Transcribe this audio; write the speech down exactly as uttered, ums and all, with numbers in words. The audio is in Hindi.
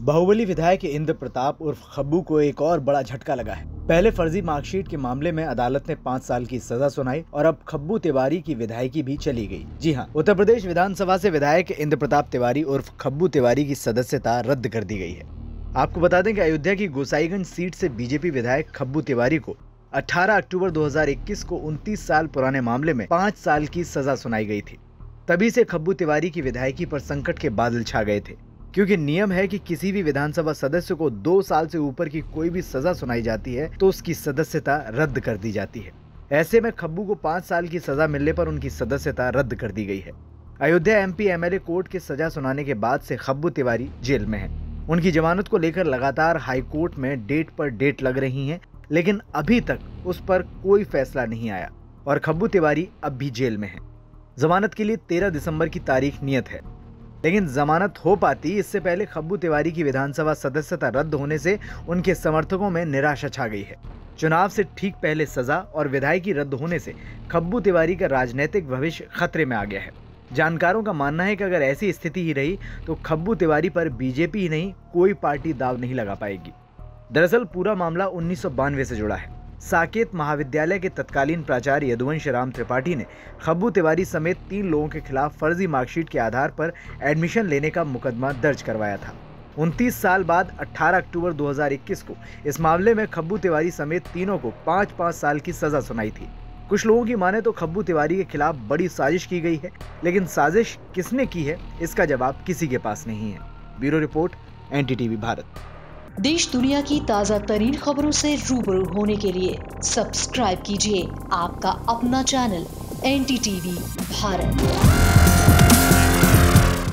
बाहुबली विधायक इंद्र प्रताप उर्फ खब्बू को एक और बड़ा झटका लगा है। पहले फर्जी मार्कशीट के मामले में अदालत ने पाँच साल की सजा सुनाई और अब खब्बू तिवारी की विधायकी भी चली गई। जी हां, उत्तर प्रदेश विधानसभा से विधायक इंद्र प्रताप तिवारी उर्फ खब्बू तिवारी की सदस्यता रद्द कर दी गई है। आपको बता दें कि अयोध्या की गोसाईगंज सीट से बीजेपी विधायक खब्बू तिवारी को अठारह अक्टूबर दो हज़ार इक्कीस को उनतीस साल पुराने मामले में पाँच साल की सजा सुनाई गई थी। तभी से खब्बू तिवारी की विधायकी पर संकट के बादल छा गए थे, क्योंकि नियम है कि किसी भी विधानसभा सदस्य को दो साल से ऊपर की कोई भी सजा सुनाई जाती है तो उसकी सदस्यता रद्द कर दी जाती है। ऐसे में खब्बू को पाँच साल की सजा मिलने पर उनकी सदस्यता रद्द कर दी गई है। अयोध्या एमपी एमएलए कोर्ट के सजा सुनाने के बाद से खब्बू तिवारी जेल में है। उनकी जमानत को लेकर लगातार हाईकोर्ट में डेट पर डेट लग रही है, लेकिन अभी तक उस पर कोई फैसला नहीं आया और खब्बू तिवारी अब भी जेल में है। जमानत के लिए तेरह दिसंबर की तारीख नियत है, लेकिन जमानत हो पाती इससे पहले खब्बू तिवारी की विधानसभा सदस्यता रद्द होने से उनके समर्थकों में निराशा छा गई है। चुनाव से ठीक पहले सजा और विधायकी रद्द होने से खब्बू तिवारी का राजनीतिक भविष्य खतरे में आ गया है। जानकारों का मानना है कि अगर ऐसी स्थिति ही रही तो खब्बू तिवारी पर बीजेपी ही नहीं कोई पार्टी दांव नहीं लगा पाएगी। दरअसल पूरा मामला उन्नीस सौ बानवे से जुड़ा है। साकेत महाविद्यालय के तत्कालीन प्राचार्य यदुवंश राम त्रिपाठी ने खब्बू तिवारी समेत तीन लोगों के खिलाफ फर्जी मार्कशीट के आधार पर एडमिशन लेने का मुकदमा दर्ज करवाया था। उनतीस साल बाद अठारह अक्टूबर दो हज़ार इक्कीस को इस मामले में खब्बू तिवारी समेत तीनों को पाँच पाँच साल की सजा सुनाई थी। कुछ लोगों की माने तो खब्बू तिवारी के खिलाफ बड़ी साजिश की गई है, लेकिन साजिश किसने की है इसका जवाब किसी के पास नहीं है। Bureau report, NDTV Bharat. देश दुनिया की ताज़ा तरीन खबरों से रूबरू होने के लिए सब्सक्राइब कीजिए आपका अपना चैनल एनडीटीवी भारत।